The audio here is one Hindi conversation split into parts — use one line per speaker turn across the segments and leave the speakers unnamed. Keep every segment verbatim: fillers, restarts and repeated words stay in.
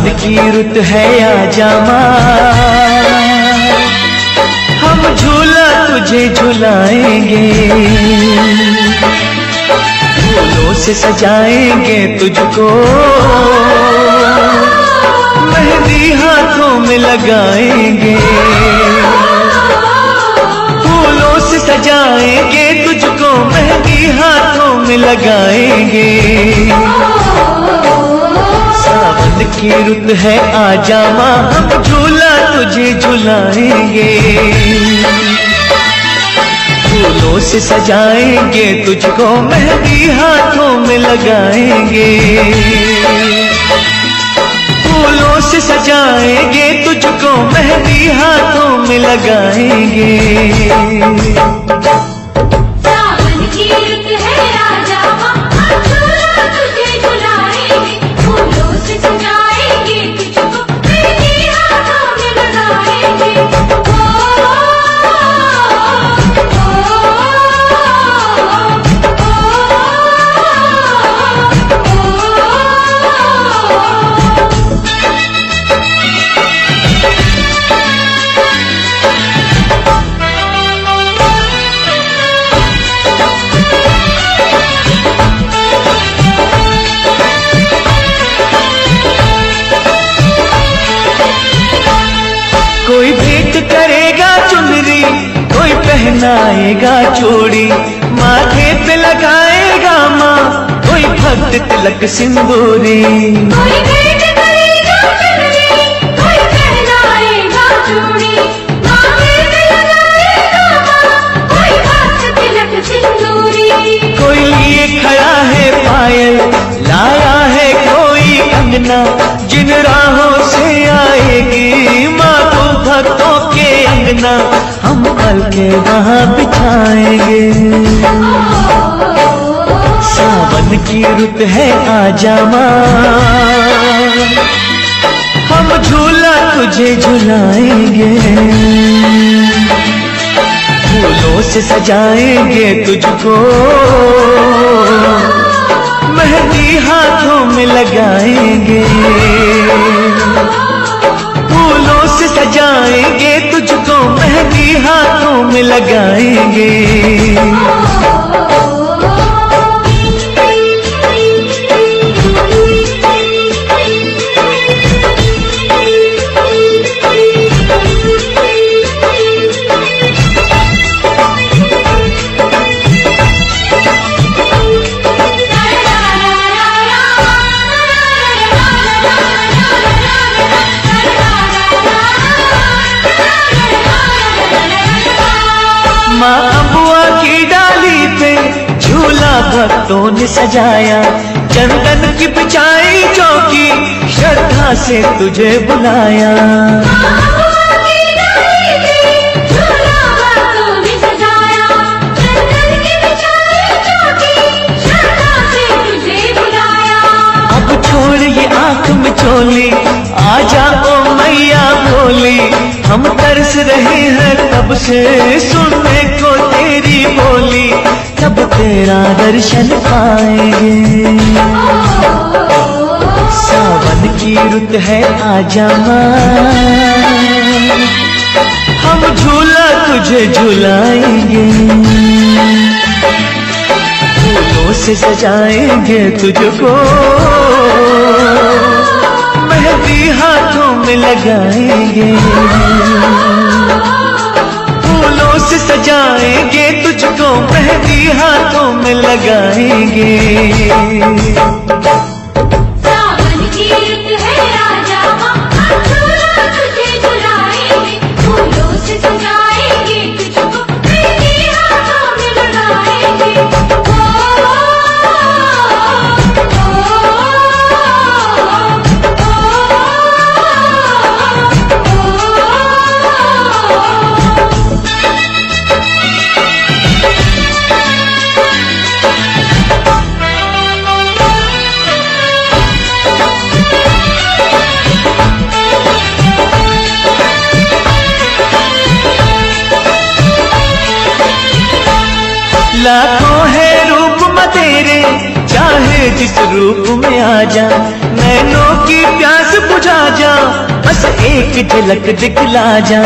सावन की रुत है आजा माँ, हम झूला तुझे झुलाएंगे, फूलों से सजाएंगे तुझको, मेहंदी हाथों में लगाएंगे, फूलों से सजाएंगे तुझको, मेहंदी हाथों में लगाएंगे। सावन की रुत है आजा माँ, हम झूला तुझे झुलाएंगे, फूलों से सजाएंगे तुझको, मेहंदी हाथों में लगाएंगे, फूलों से सजाएंगे तुझको, मेहंदी हाथों में लगाएंगे।
सावन की रुत है आजा माँ, हम झूला तुझे झुलाएंगे, फूलों से सजाएंगे तुझको, मेहंदी हाथों में लगाएंगे।
कोई भेंट करेगा चुनरी, कोई पहनाएगा चूड़ी, माथे पे लगाएगा माँ कोई भक्त तिलक सिंदूरी।
कोई भेंट करेगा चुनरी, कोई पहनाएगा चूड़ी, माथे पे लगाएगा माँ कोई भक्त तिलक सिंदूरी।
कोई लिए खड़ा है पायल, लाया है कोई कंगना, जिन राहों से आएगी माँ को भक्तों के अंगना, हम पल के वहाँ बिछाएंगे। सावन की रुत है आजा माँ, हम झूला तुझे झुलाएंगे, फूलों से सजाएंगे तुझको, मेहंदी हाथों में लगाएंगे, फूलों से सजाएंगे तुझको, मेहंदी हाथों में लगाएंगे। माँ अबुआ की डाली पे झूला भक्तों ने सजाया, चंदन की बिछाई चौकी, श्रद्धा से तुझे बुलाया। अब छोड़ ये आँख में चोली, आ जाओ मैया बोली, हम तरस रहे हैं तब से सुनने को तेरी बोली, तब तेरा दर्शन पाएंगे। सावन की रुत है आजा माँ, हम झूला तुझे झुलाएंगे, फूलों से सजाएंगे तुझको, मेहंदी हाथों में लगाएंगे, फूलों से सजाएंगे तुझको, मेहंदी हाथों में लगाएंगे।
सावन की रुत है आजा माँ, हम झूला तुझे झुलाएंगे, फूलों से सजाएंगे तुझको, मेहंदी हाथों में लगाएंगे।
लाखों है रूप में तेरे, चाहे जिस रूप में आ जा, नैनों की प्यास बुझ जा जा, बस एक झलक दिखला जा।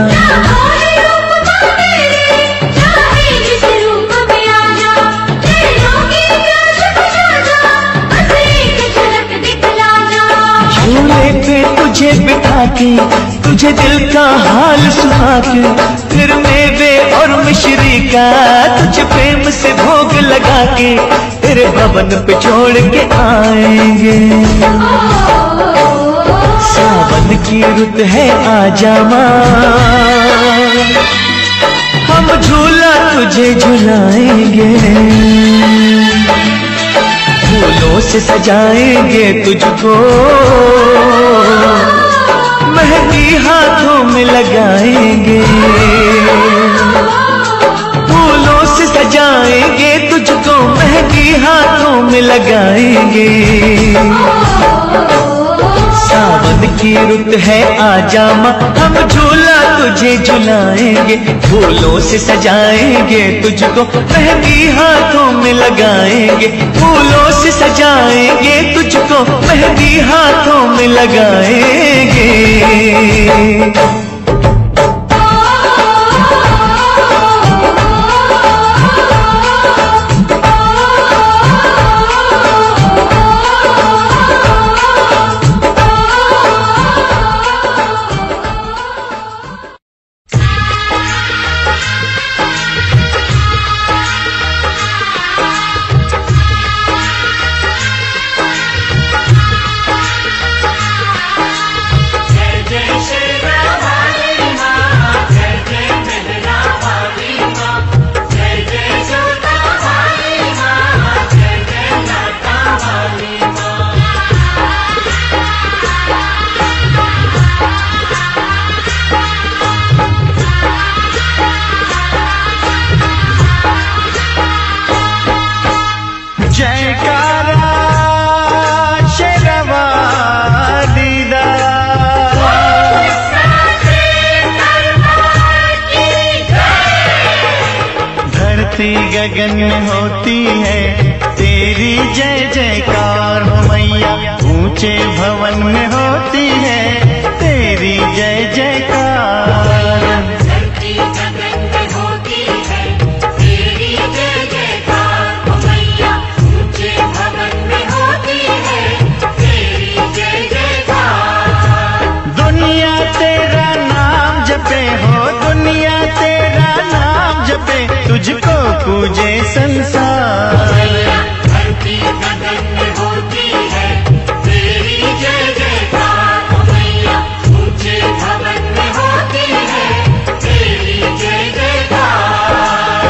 झूले पे तुझे बिठा के, तुझे दिल का हाल सुना के, फिर मेवे और मिश्री का तुझे प्रेम से भोग लगा के, तेरे भवन पे छोड़ के आएंगे। सावन की रुत है आजा माँ, हम झूला तुझे झुलाएंगे, फूलों से सजाएंगे तुझको, मेहंदी हाथों में लगाएंगे, फूलों से सजाएंगे तुझको, मेहंदी हाथों में लगाएंगे। सावन की रुत है आजा माँ, हम झूला तुझे झुलाएंगे, फूलों से सजाएंगे तुझको, मेहंदी हाथों में लगाएंगे, फूलों से सजाएंगे तुझको, मेहंदी हाथों में लगाएंगे। गगन में होती है तेरी जय जयकार हो मैया, ऊंचे भवन में होती है तेरी जय जयकार।
धरती गगन में होती है तेरी जय जयकार हो मैया, ऊंचे भवन में होती है तेरी जय जयकार।
दुनिया तेरा नाम जपे हो, दुनिया तेरा नाम जपे, तुझको पूजे संसार।
धरती गगन में होती है तेरी जय जयकार हो मैया, ऊंचे भवन में होती है तेरी जय जयकार।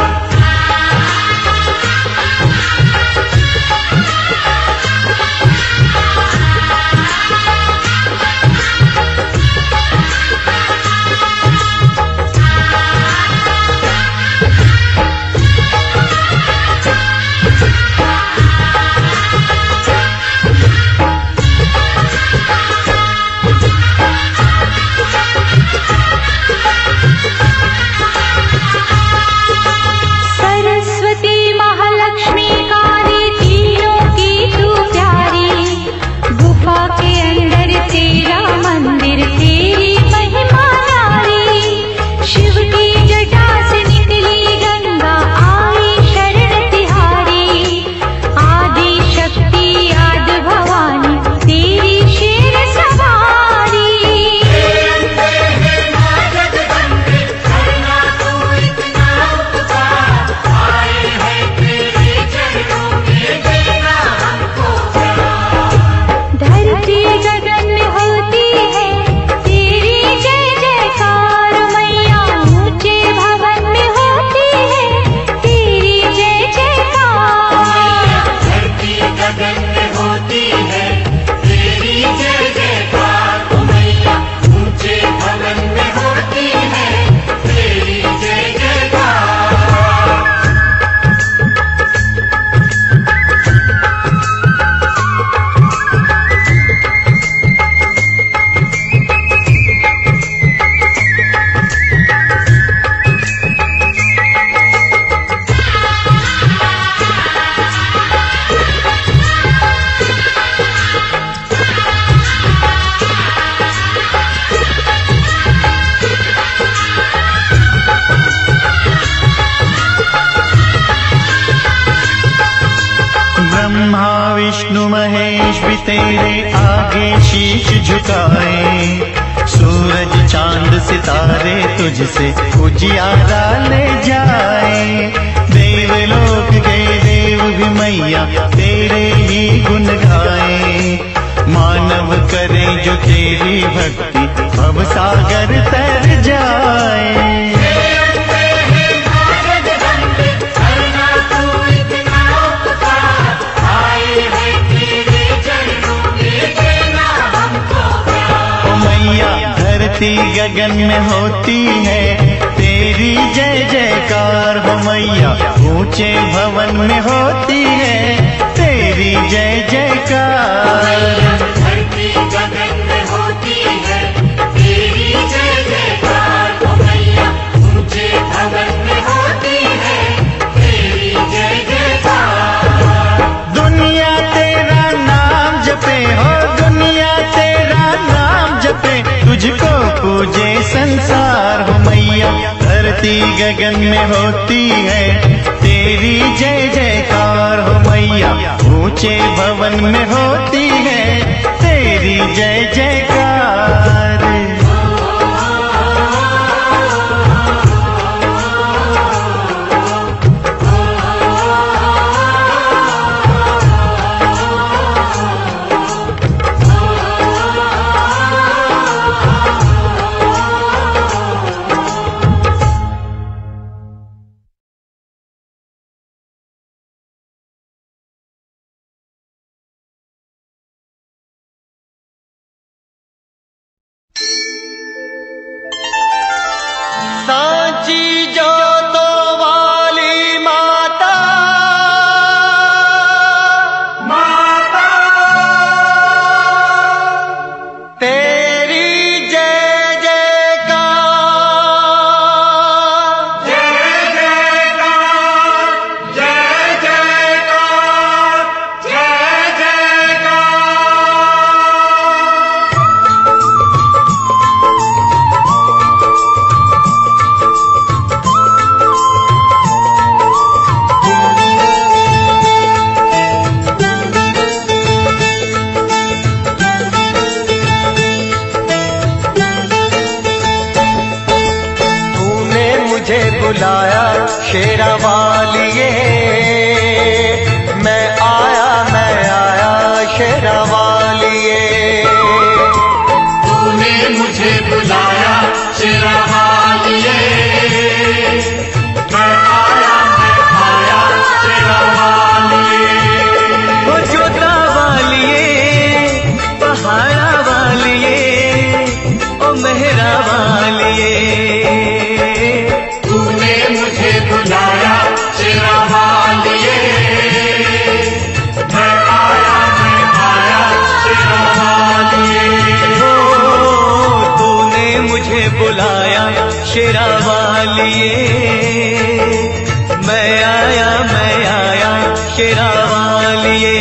ब्रह्मा विष्णु महेश भी तेरे आगे शीश झुकाए, सूरज चांद सितारे तुझसे उजियारा ले जाए। देवलोक के देव भी मैया तेरे ही गुण गाए, मानव करे जो तेरी भक्ति भव सागर तर जाए। धरती गगन में होती है तेरी जय जयकार हो मैया, ऊंचे भवन में होती है तेरी जय जयकार।
धरती गगन में होती है तेरी जय जयकार हो मैया, ऊंचे भवन में होती है तेरी जय जयकार।
दुनिया तेरा नाम जपे हो, दुनिया तेरा नाम जपे, तुझको पूजे संसार हो मैया। धरती गगन में होती है तेरी जय जयकार हो मैया, ऊंचे भवन में होती है तेरी जय जयकार। सांची जोतों वाली माता, माता तेरी जय जयकार, जय जयकार, जय जयकार, जय जयकार। बुलाया शेरा वालिए, मैं आया मैं आया शेरा वालिए।
तूने मुझे बुलाया शेरा वालिए, मैं आया मैं आया शेरा वालिए।
ओ जोता वालिए, पहाड़ा वालिए, ओ मेहरा वालिए।
बुलाया शेरा वालिए, मैं आया मैं आया शेरा वालिए।
ओ तूने मुझे बुलाया शेरा वालिए, मैं आया मैं आया शेरा वालिए।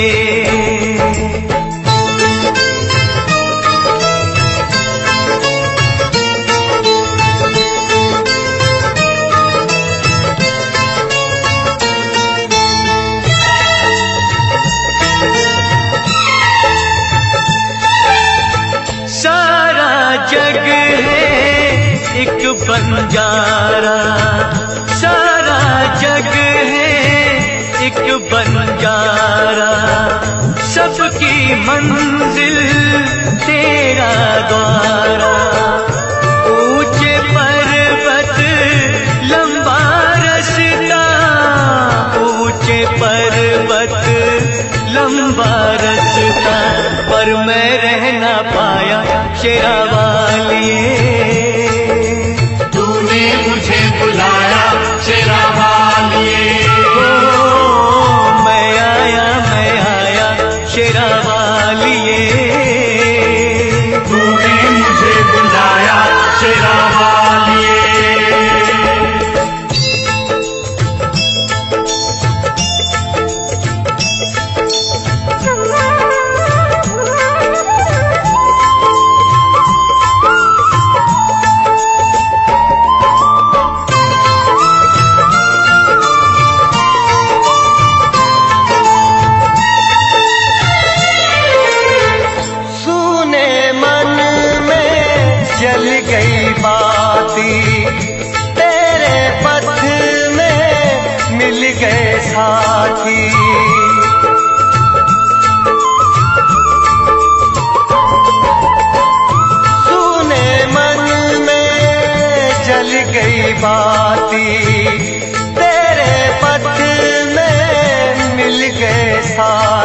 एक बंजारा, सारा जग है एक बंजारा, सबकी मंजिल तेरा द्वारा। ऊंचे पर्वत लंबा रास्ता, ऊंचे पर्वत लंबा रास्ता, पर मैं रह ना पाया शेरा वालिए।
मुझे बुलाया शेरा वालिए,
ओ मैं आया मैं आया शेरा वालिए।
तूने मुझे बुलाया शेरा वालिए।
Oh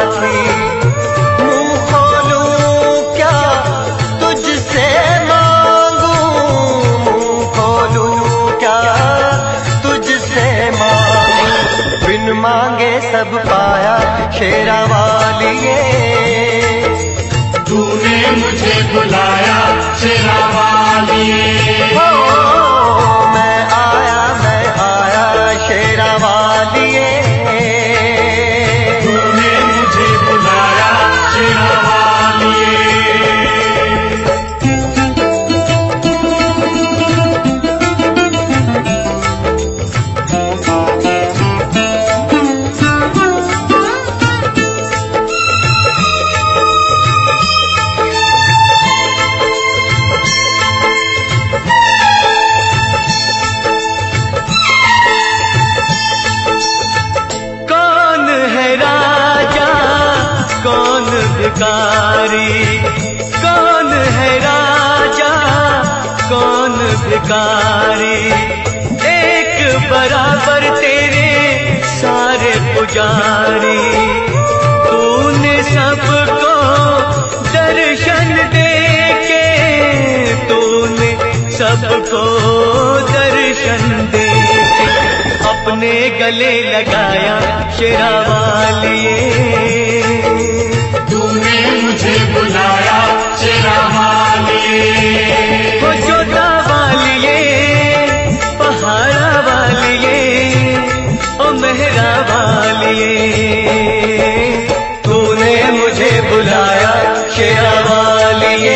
साथी, मुंह खोलूं क्या तुझसे मांगूं, मुंह खोलूं क्या तुझसे मांगूं, बिन मांगे सब पाया शेरा वालिए,
तूने मुझे बुलाया शेरा वालिए।
हो मैं आया मैं आया शेरा वालिए,
तूने मुझे बुलाया शेरा वालिए।
भिखारी, कौन है राजा कौन भिखारी, एक बराबर तेरे सारे पुजारी, तूने सबको दर्शन दे के, तूने सबको दर्शन दे के अपने गले लगाया शेरा वालिए,
तूने मुझे बुलाया शेरा वालिए।
हो जोता वालिए, पहाड़ा वालिए, ओ मेहरा वालिए, तूने मुझे बुलाया शेरा वालिए,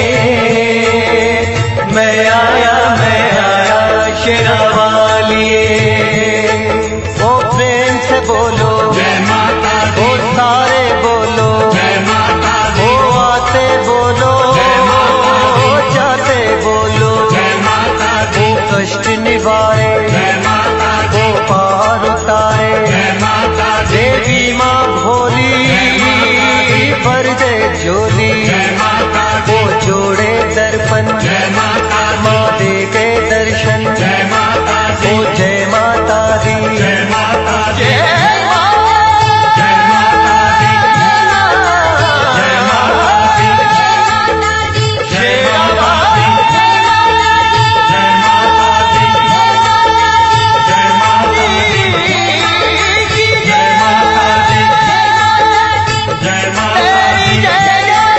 मैं आया मैं आया शेरा वालिए। ओ प्रेम से बोलो
जय माता दी,
ओ सारे बोलो
जय माता दी,
ओ आते बोलो
जय माता दी,
जाते बोलो,
जय माता दी,
ओ कष्ट निवारे
जय माता दी,
ओ पार उतारे,
जय माता दी,
देवी माँ भोली भर दे झोली,
जय माता दी,
वो जोड़े दर्पण
जय माता दी,
माँ दे के दर्शन,
जय माता दी,
ओ जय माता दी,
जय माता दी,
जय
जय माता दी, जय माता दी, जय माता दी, जय माता दी, जय माता दी, जय माता दी, जय माता दी, जय माता दी,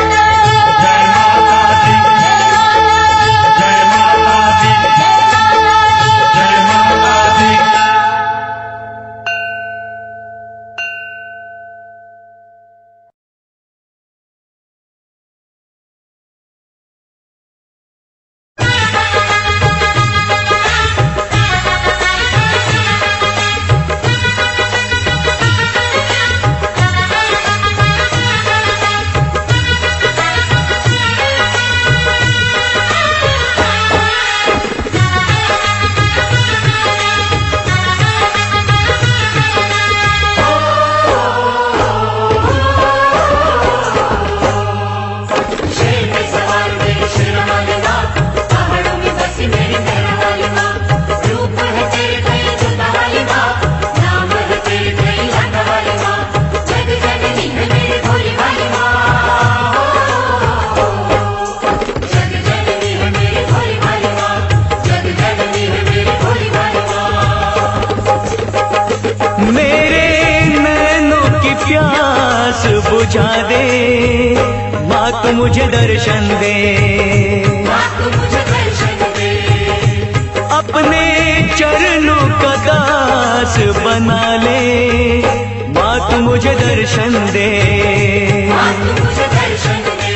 जय माता दी, जय माता दी। शेर पे सवार मेरी शेरा वाली माँ, पहाड़ों में बसी मेरी मेहरा वाली माँ, रूप है तेरे कई जोता वाली माँ, नाम है तेरे कई लाटा वाली माँ, जग जननी है मेरी भोली वाली माँ, जग जननी है मेरी भोली वाली माँ, जग जननी है मेरी भोली वाली माँ।
मेरे नैनों की प्यास बुझा दे, माँ तू मुझे दर्शन दे,
माँ तू मुझे दर्शन दे,
अपने चरणों का दास बना ले, माँ तू मुझे दर्शन दे,
माँ तू मुझे दर्शन दे,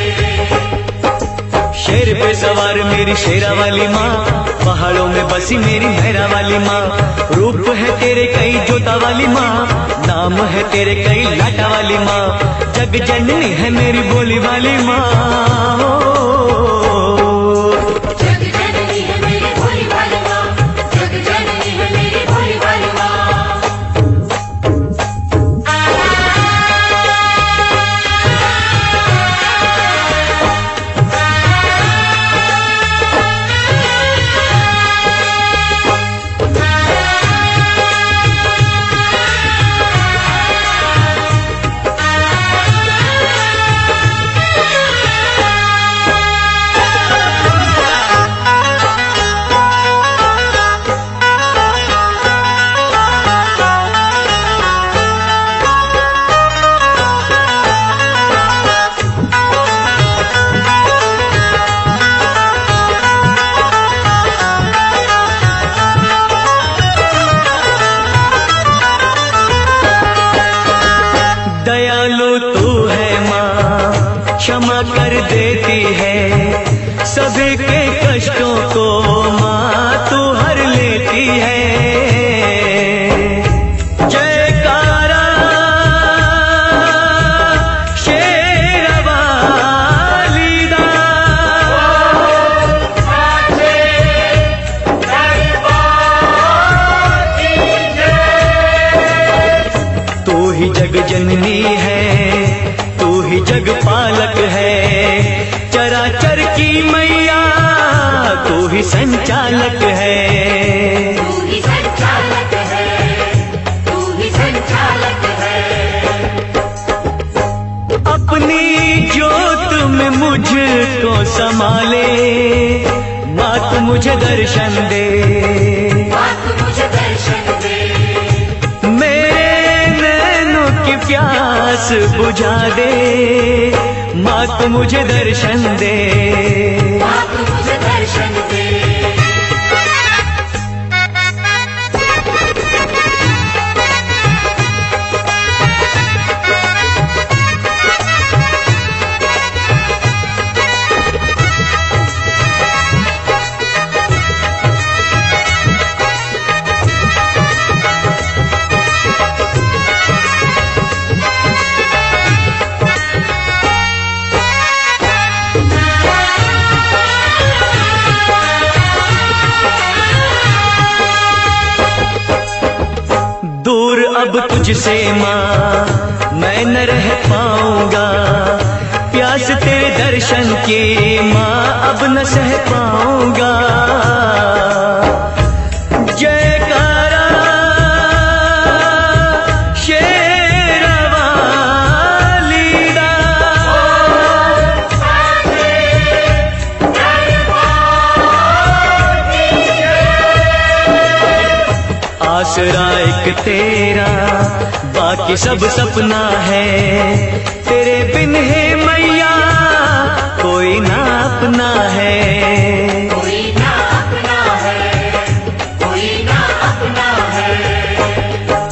शेर पे सवार मेरी शेरा वाली माँ, पहाड़ों में बसी मेरी मेहरा वाली माँ, रूप है तेरे कई जोता वाली माँ, नाम है तेरे कई लाटा वाली माँ, जग जननी है मेरी बोली वाली माँ,
जग जननी है मेरी भोली वाली माँ, जग जननी है मेरी भोली वाली माँ।
ओ दयालु तू है माँ, क्षमा कर देती है सभी के कष्टों को माँ तू हर लेती है। जयकारा शेरवाली दा, तू ही जग जननी है, तू ही जग पालक है, चराचर की मैया तू ही संचालक है।
तू ही संचालक है, तू ही संचालक है।
अपनी जोत में मुझको संभाले माँ तू मुझे दर्शन दे,
माँ तू मुझे दर्शन दे।
मेरे नैनों की प्यास बुझा दे माँ तू मुझे दर्शन दे।
माँ तू मुझे दर्शन दे।
दूर अब तुझसे माँ मैं न रह पाऊंगा, प्यास तेरे दर्शन की माँ अब न सह पाऊंगा। जयकारा शेरवाली दा, आसरा एक तेरा बाकी सब सपना है, तेरे बिन है मैया कोई ना अपना है।
कोई ना अपना है, कोई ना अपना है।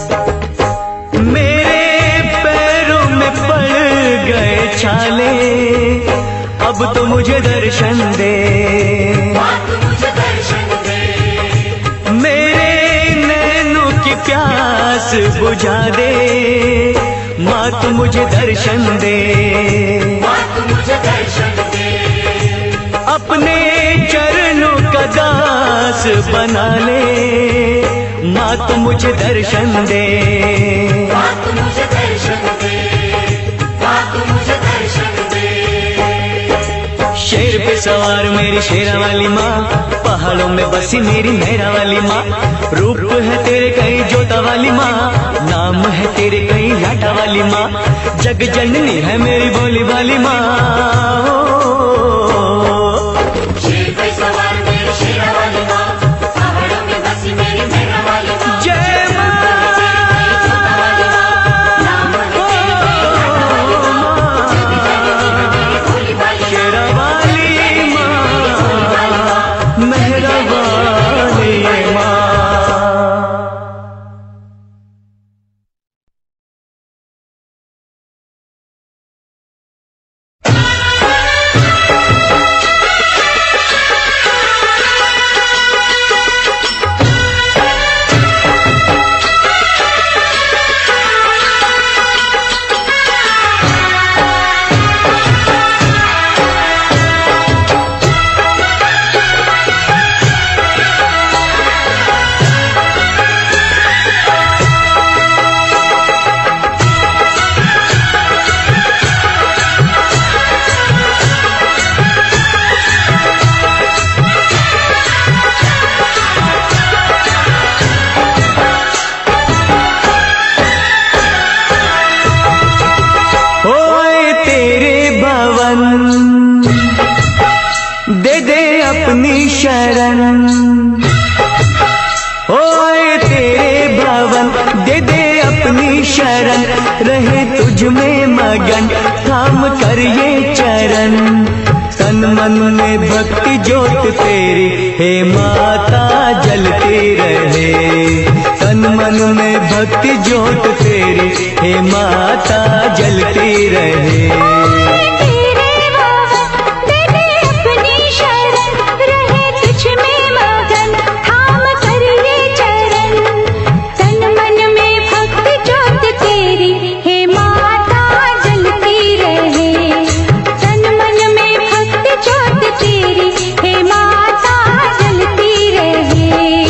मेरे पैरों में पड़ गए छाले अब तो मुझे दर्शन दे,
माँ तू मुझे दर्शन दे।
मेरे नैनों की प्यास बुझा दे माँ तू मुझे दर्शन दे।
माँ तू मुझे दर्शन दे।
अपने चरणों का दास बना ले माँ तू मुझे दर्शन दे।
माँ तू मुझे दर्शन दे। माँ तू मुझे दर्शन दे।
शेर पे सवार मेरी शेरा वाली माँ, पहाड़ों में बसी मेरी मेरा वाली माँ, रूप है तेरे कई जोता वाली माँ, नाम है तेरे कई लाटा वाली माँ, जग जननी है मेरी बोली वाली माँ।
शेर पे सवार मेरी शेरा वाली माँ, पहाड़ों में बसी मेरी मेरा वाली माँ,
जय माँ।
नाम है तेरे कई लाटा वाली माँ, जग जननी है मेरी भोली वाली माँ,
शेरा वाली माँ, मेहरा वाली माँ। दे दे अपनी शरण, ओए तेरे भवन दे दे अपनी शरण, रहे तुझ में मगन थाम कर ये चरण। तन मन में भक्ति ज्योत तेरी हे माता जलती रहे, तन मन में भक्ति ज्योत तेरी हे माता जलती रहे।
तेरे वाहन दे दे अपनी शरण, रहे तुझ में मगन थाम कर ये चरण। तन मन में भक्ति ज्योत तेरी हे माता जलती रहे। तन मन में भक्ति ज्योत तेरी हे माता जलती रहे।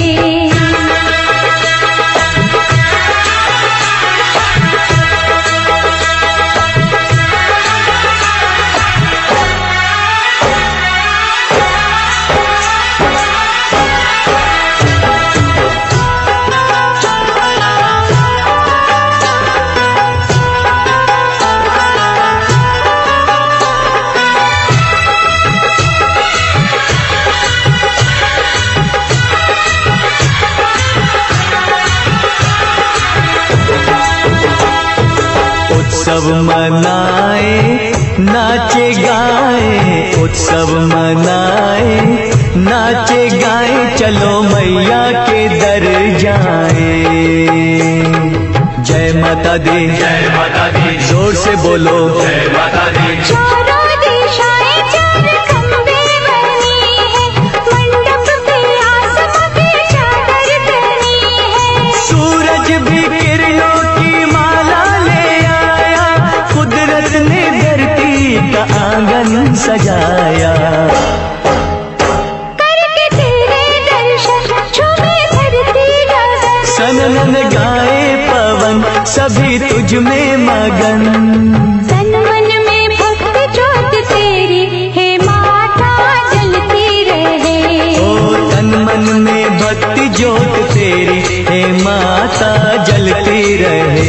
उत्सव मनाए नाचे गाए, उत्सव मनाए नाचे गाए, चलो मैया के दर जाए। जय माता दी, जय माता दी, जोर से बोलो जय माता दी।
चारों दिशाएं चार खंबे बनी है, मंडप पे आसमां पे चादर तनी है।
सूरज भी किरणों की माला ले आया, कुदरत ने धरती का आंगन सजाया।
करके तेरे दर्शन झूमे धरती गगन,
सनन गाए पवन सभी तुझ में मगन।
तन मन में भक्ति ज्योत तेरी हे माता जलती रहे।
ओ तन मन में भक्ति ज्योत तेरी हे माता जलती रहे।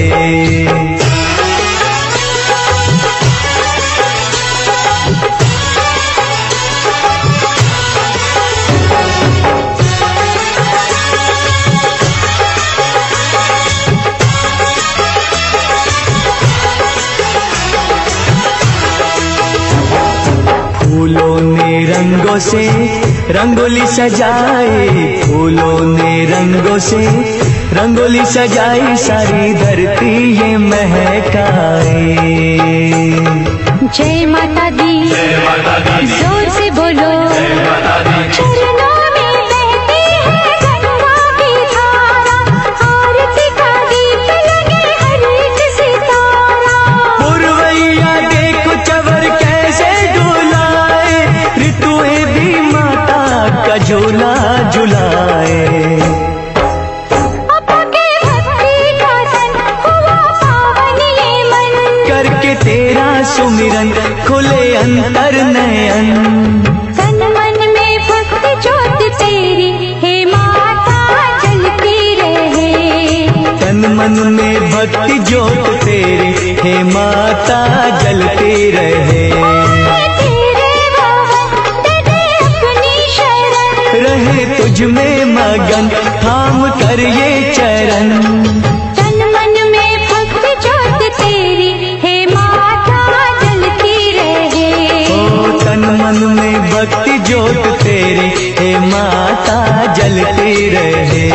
फूलों ने रंगों से रंगोली सजाए, फूलों ने रंगों से रंगोली सजाई, सारी धरती ये महकाए।
जय माता दी,
जय माता दी,
जोर से बोलो
जय माता दी।
चरणों में बहती है गंगा की धारा, आरती का दीप लगे हर एक सितारा।
पुरवैया देखो चवर कैसे डुलाए, ऋतुएं भी माता का झूला झुलाए।
अपा के भक्ति का तन हुआ पावन ये मन,
करके तेरा सुमिरन खुले अंतर नयन।
तन मन में भक्ति ज्योत तेरी हे माता जलती रहे।
तन मन में भक्ति ज्योत तेरी हे माता जलती रहे।
तेरे वाहन दे दे अपनी शरण,
रहे तुझ में मगन थाम कर ये चरण।
तन मन में भक्ति ज्योत तेरी हे माता जलती रहे।
ओ तन मन में भक्ति ज्योत तेरी हे माता जलती रहे।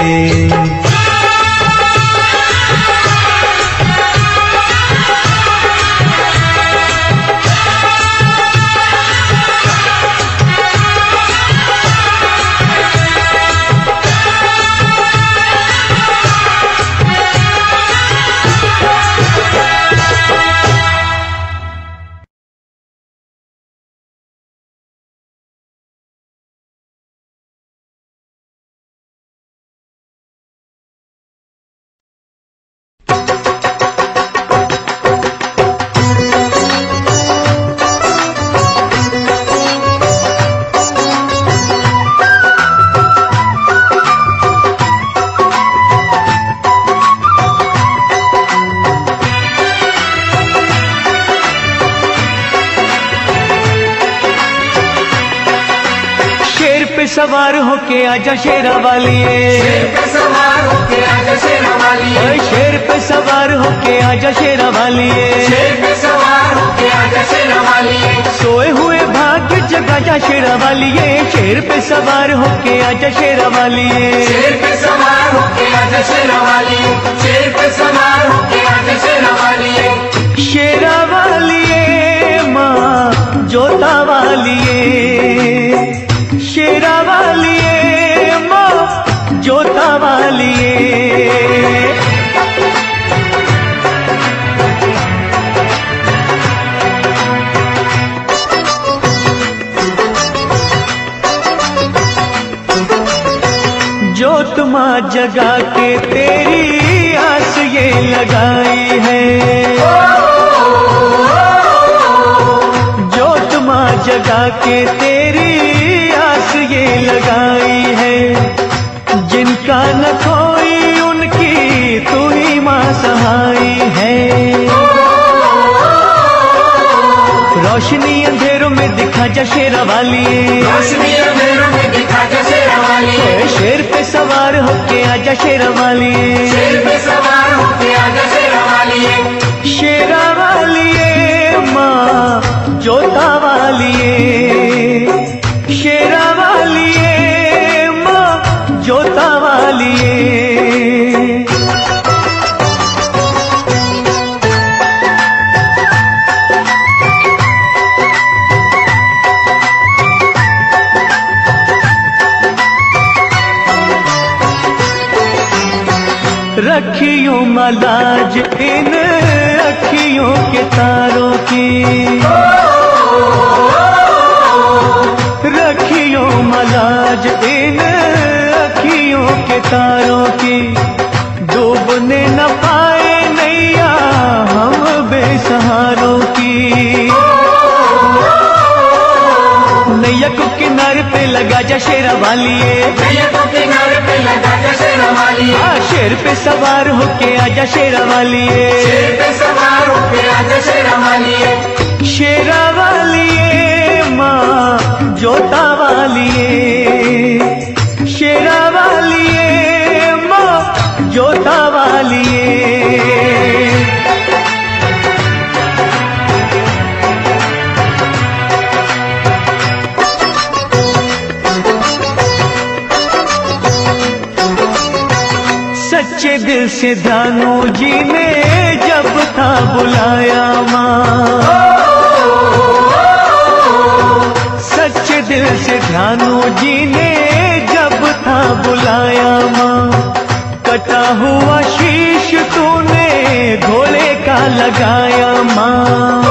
सवार होके आजा शेरा वालिए,
शेर पे सवार होके आजा शेरा वालिए,
ओए शेर पे सवार होके आजा शेरा वालिए,
शेर पे सवार होके आजा शेरा वालिए,
सोए हुए भाग्य जगा आजा शेरा वालिए, शेर पे सवार होके आजा शेरा वालिए।
शेर पे सवार होके आजा शेरा वालिए, शेर पे सवार होके आजा शेरा वालिए।
शेरा वालिए माँ जोता वालिए, शेरा वालिए माँ जोता वालिए। जोत माँ जगा के तेरी आस ये लगाई है, जोत माँ जगा के तेरी आस ये लगाई है। जिनका न कोई उनकी तू ही माँ सहाई है। रोशनी अंधेरों में दिखा जा शेरा वालिए,
रोशनी अंधेरों में दिखा जा शेरा वालिए।
शेर पे सवार होके आजा शेरा वालिए,
शेर पे सवार होके आजा शेरा वालिए।
शेरा वालिए माँ जोता वालिए, शेरा वालिए माँ जोता वालिए। रखियो मलाज इन अखियों के तारों की, रखियो मलाज इन अखियों के तारों की। डूबने न पाए नैया हम बेसहारों की। नैया को किनारे पे लगा जा शेरा वालिए,
नैया को किनारे पे लगा जा शेरा वालिए।
हाँ शेर पे सवार होके आजा शेरा वालिए,
शेर पे सवार होके आजा शेरा वालिए।
शेरा वालिए माँ जोता वालिए, शेरा वालिए माँ जोता वालिए। सच्चे दिल से दानू जी ने जब था बुलाया माँ, सच्चे दिल से दानू जी ने जब था बुलाया माँ। कटा हुआ शीश तूने घोड़े का लगाया माँ।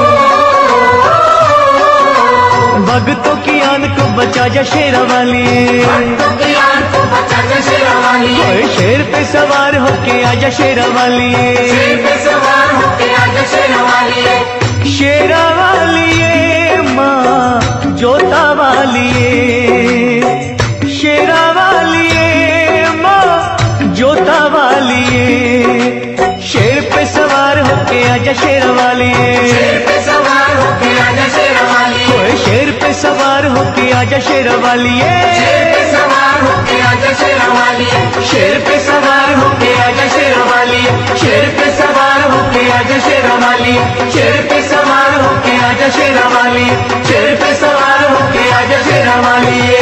भक्तों की आन को बचा जा शेरा वालिए, ओए शेर पे सवार होके आजा शेरा वालिए,
शेर पे सवार होके आजा शेरा वालिए।
शेरा वालिए माँ जोता वालिए, शेरा वालिए माँ जोता वालिए। शेर पे सवार होके आजा शेरा वालिए,
शेर पे सवार होके आजा शेरा वालिए।
ओए शेर पे सवार होके आजा शेरा वालिए,
शेर पे सवार होके आजा शेरा वालिए।
शेर पे सवार होके आजा शेरा वालिए, शेर पे सवार होके आजा शेरा वालिए, शेर पे सवार होके आजा शेरा वालिए, शेर पे सवार होके आजा शेरा वालिए।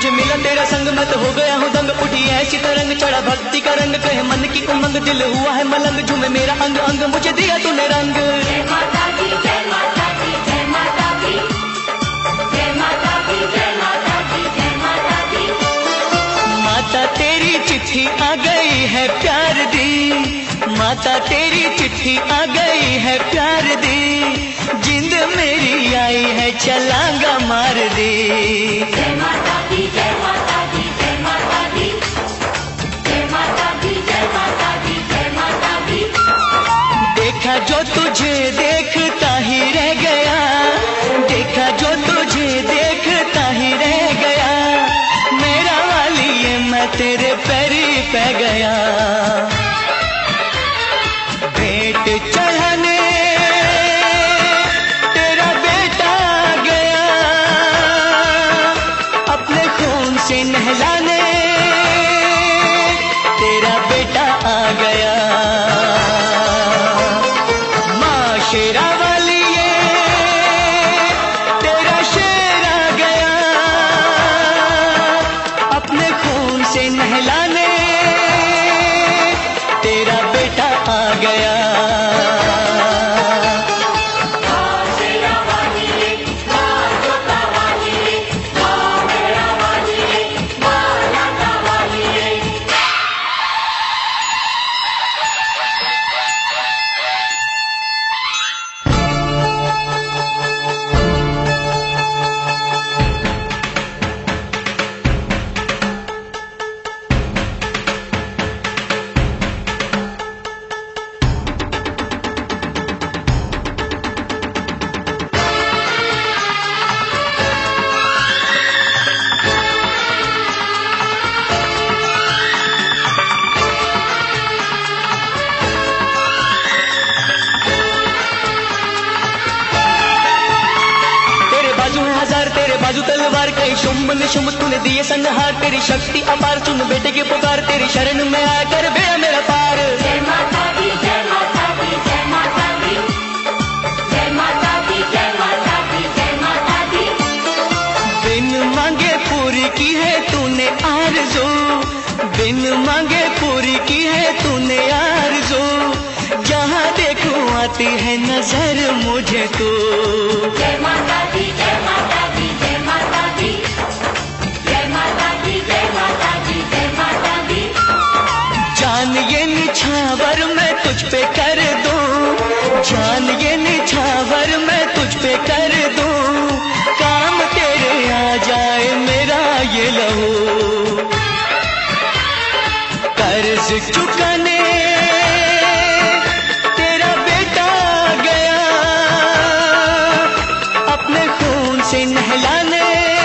मुझे मिला तेरा संग मैं तो हो गया हूँ दंग, उठी ऐसी तरंग चढ़ा भक्ति का रंग, कहे मन की उमंग दिल हुआ है मलंग, झूमे मेरा अंग अंग मुझे दिया तूने रंग।
जय माता दी जय माता दी जय माता दी जय माता दी जय माता दी जय माता दी।
माता तेरी चिट्ठी आ गई है प्यार दी, माता तेरी चिट्ठी आ गई है प्यार दी, जिंद मेरी आई है चलांगा मार दी।
जय माता दी जय माता दी जय माता दी जय माता दी जय माता दी जय माता दी।
देखा जो तुझे देखता ही रह गया, देखा जो तुझे देखता ही रह गया, मेरा वाली ये मैं तेरे पैरी पे गया। भेंट चढ़ाने तेरा बेटा गया, अपने खून से नहलाने तेरा बेटा आ गया। माँ शेरा वाली ये तेरा शेर आ गया, अपने खून से नहलाने तेरा बेटा आ गया। तलवार कई शुंभ निशुंभ तूने दिए संहार, तेरी शक्ति अपार सुन बेटे की पुकार, तेरी शरण में आकर बेड़ा मेरा पार।
जय माता दी जय माता दी जय माता दी जय माता दी जय माता दी जय माता दी।
बिन मांगे पूरी की है तूने आरज़ू, बिन मांगे पूरी की है तूने आरज़ू, जहाँ देखूं आती है नजर मुझे तू।
जय माता दी जय माता दी जय माता दी जय माता दी जय माता दी जय माता दी।
जान ये निछावर मैं तुझ पे कर दूं, जान ये निछावर मैं तुझ पे कर दूं, काम तेरे आ जाए मेरा ये लहू। कर्ज चुकाने तेरा बेटा गया, अपने खून से नहलाने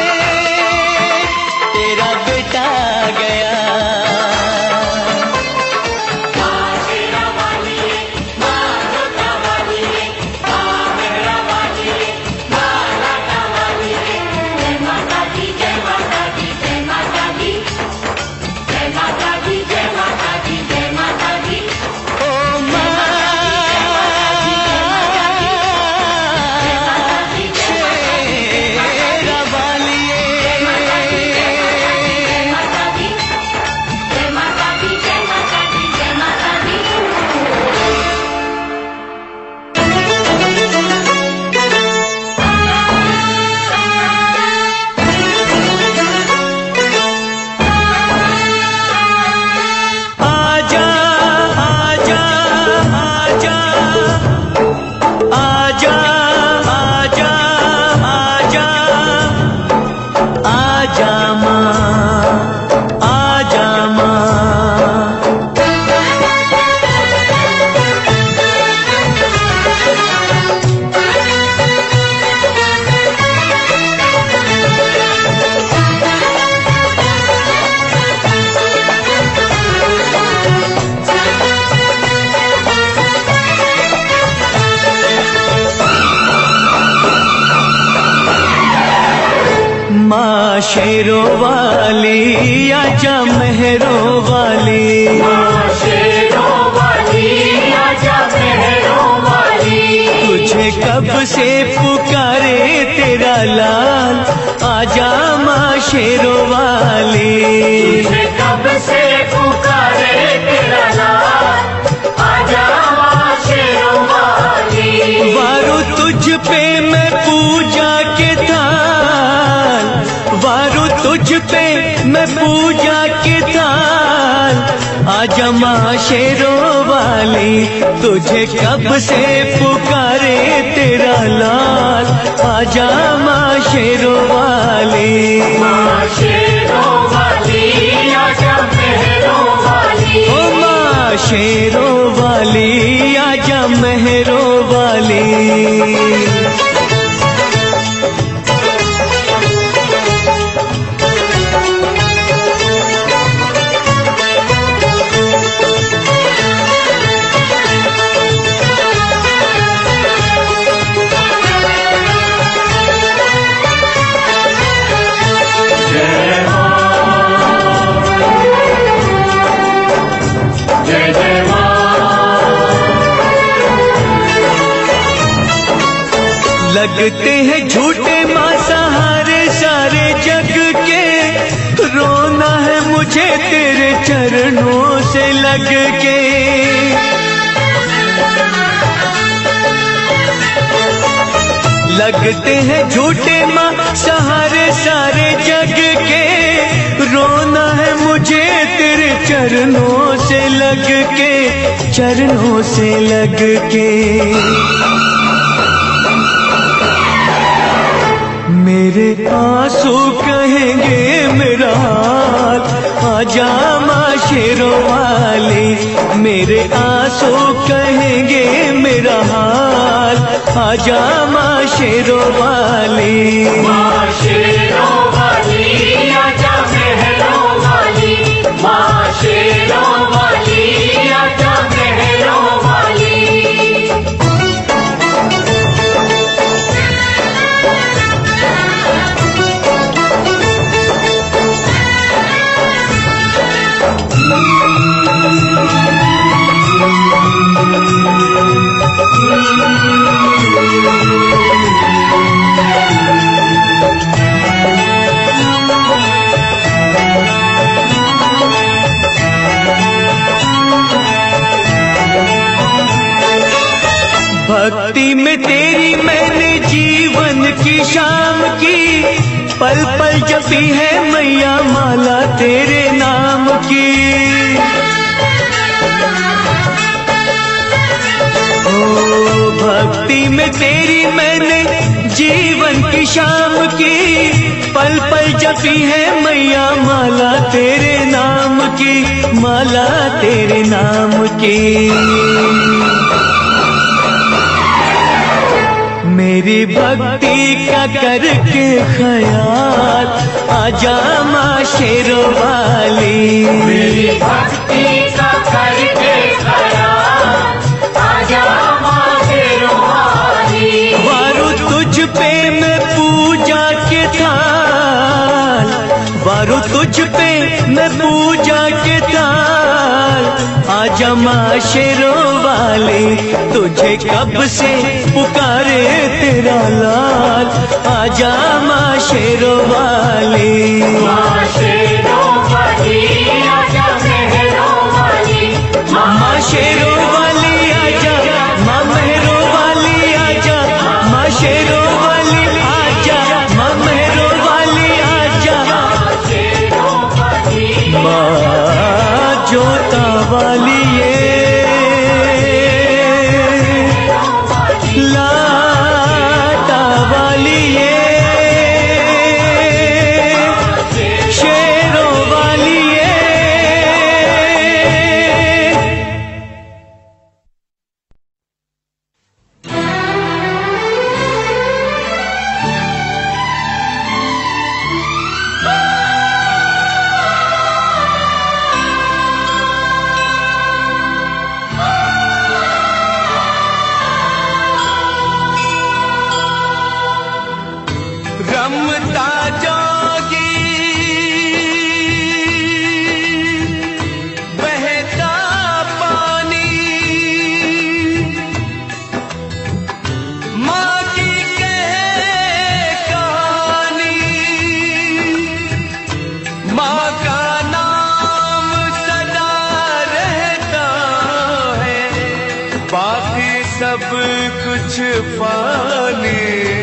तेरा बेटा गया। माँ शेरों वाली आजा मेहरों वाली,
माँ शेरों वाली आजा मेहरों वाली।
तुझे कब से पुकारे तेरा लाल, आजा माँ शेरों वाली। वाली।
तुझे कब से पुकारे तेरा लाल, आजा माँ शेरों वाली।
वारो तुझ पे मैं पूजा के थाल, वारो तुझ पे मैं पूजा के थाल, आजा माँ शेरों वाली। तुझे कब से पुकारे तेरा लाल, आजा माँ शेरों वाली।
माँ शेरों वाली आजा मेहरों वाली।
ओ माँ शेरों वाली आजा मेहरों वाली।
जय जय
लगते हैं झूठे माँ सहारे सारे जग के, रोना है मुझे तेरे चरणों से लग के। लगते हैं झूठे माँ सहारे सारे जग के, रोना है मुझे तेरे चरणों से लग के, चरणों से लग के। मेरे आंसू कहेंगे मेरा हाल, आजा माँ शेरों वाली। मेरे आंसू कहेंगे मेरा हाल, आजा माँ शेरों वाली।
माँ शेरों वाली आजा मेहरों वाली। माँ शेरों वाली आजा मेहरों वाली।
भक्ति में तेरी मैंने जीवन की शाम की, पल पल जपी है मैया माला तेरे नाम की। ओ भक्ति में तेरी मैंने जीवन की शाम की, पल पल जपी है मैया माला तेरे नाम की, माला तेरे नाम की। मेरी भक्ति का करके ख्याल, आजा माँ शेरों वाली।
मेरी भक्ति का करके ख्याल, आजा माँ शेरों वाली।
वारो तुझ पे मैं पूजा के थाल, वारो तुझ पे मैं पूजा के थाल, आजा माँ शेरों वाली। तुझे कब से पुकारे तेरा लाल, आजा माँ शेरों वाली।
माँ शेरों वाली आजा मेहरों वाली।
माँ शेरों वाली आजा, माँ मेहरों वाली आजा, माँ शेरों वाली आजा, माँ मेहरों वाली आजा।
शेरों वाली
माँ जोता वाली ये लाटा वाली ये शेरों वाली ये। सब कुछ फानी।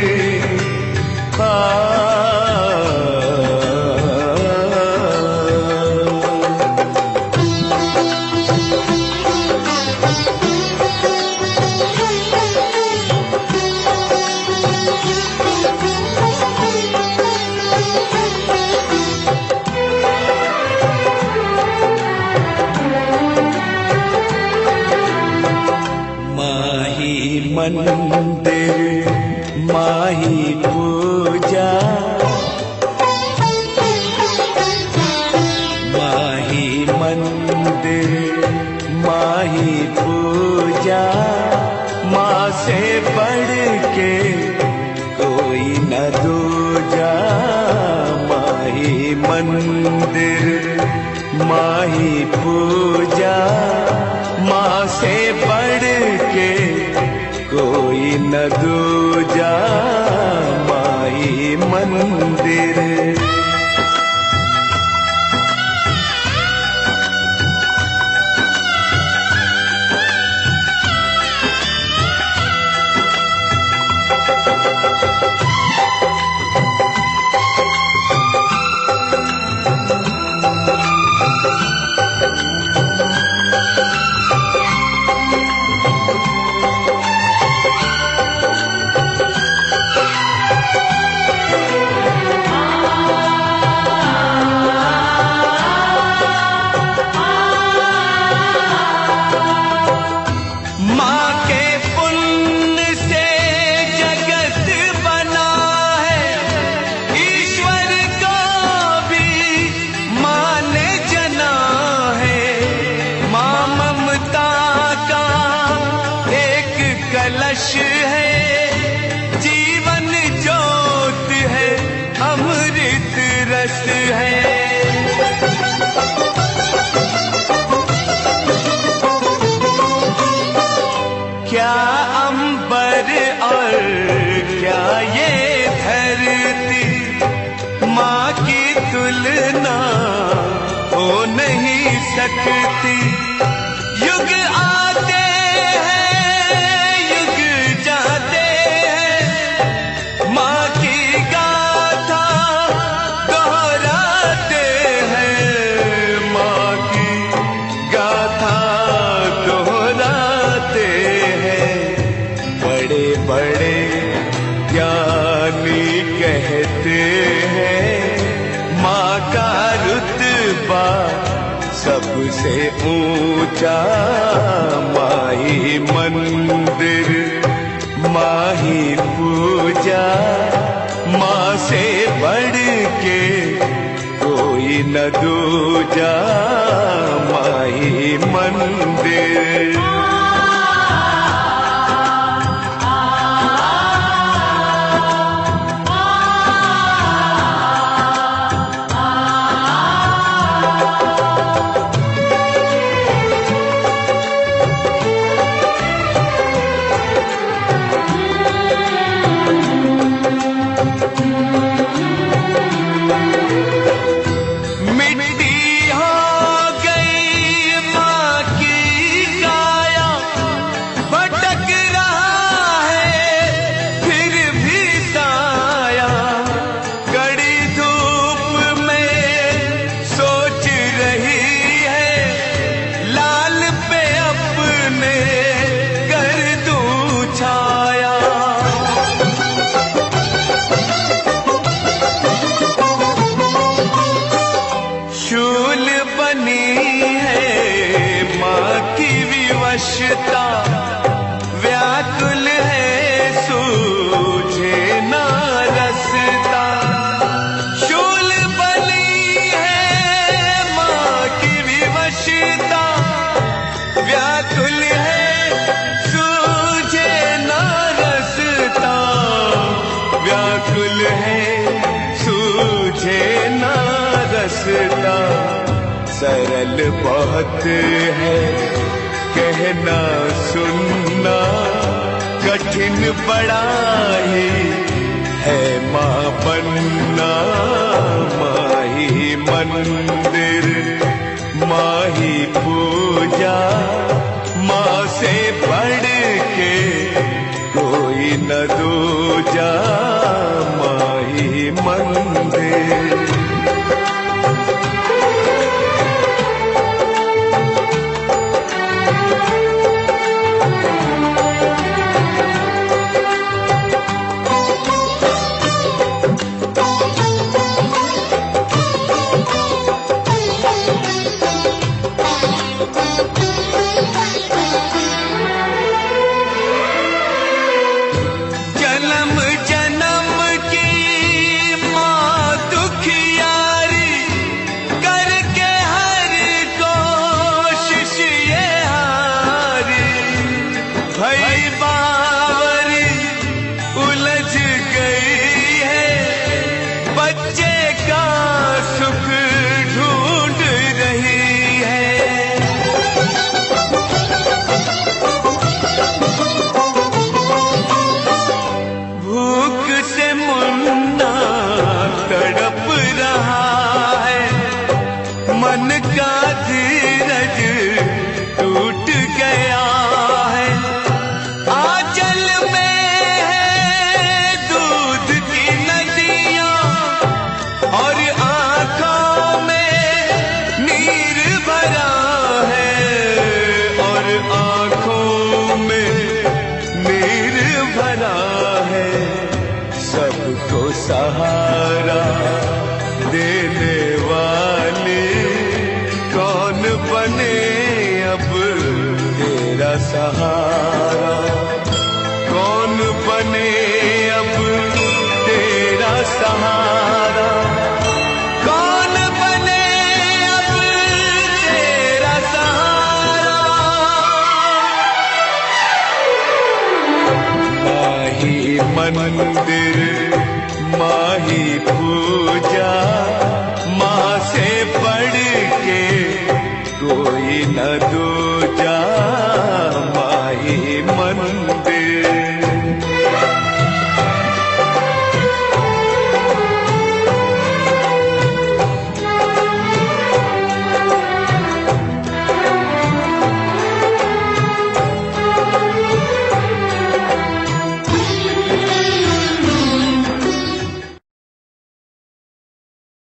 मंदिर माही पूजा, माही मंदिर माही पूजा, माँ से बढ़ के कोई न दूजा। माही मंदिर माही पूजा, माँ से बढ़ के कोई न दूजा। माही मंदिर है, जीवन ज्योत है, अमृत रस है। क्या अंबर और क्या ये धरती, माँ की तुलना हो नहीं सकती। युग आते बड़े ज्ञानी कहते हैं, माँ का रुतबा सबसे ऊंचा। माही मंदिर माही पूजा, माँ से बढ़ के कोई न दूजा। माही मंदिर व्याकुल है, सूझे ना रसता। शूल बनी है माँ की विवशता, व्याकुल है, सूझे ना रसता। व्याकुल है, सूझे ना रसता। सरल बहुत है कहना सुनना, कठिन बड़ा ही है माँ बनना। माही मंदिर माही पूजा, माँ से बढ़ के
न दूजा माही मंदिर। सहारा देने वाले कौन बने अब तेरा सहारा, कौन बने अब तेरा सहारा, कौन बने अब तेरा सहारा। ना ही मंदिर